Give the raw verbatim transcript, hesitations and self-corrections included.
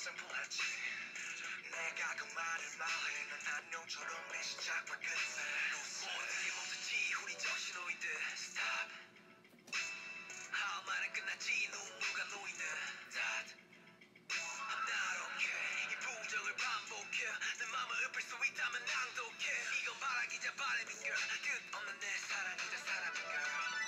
상풍하지 내가 그 말을 말해 넌 안녕처럼 내 시작과 끝에 모든 게 멈췄지 우리 정신노이드 Stop 할 말은 끝났지 눈물과 노이드 That I'm not okay 이 부정을 반복해 내 맘을 읊을 수 있다면 낭독해 이건 바라기자 바람인 girl 끝없는 내 사랑이자 사람인 girl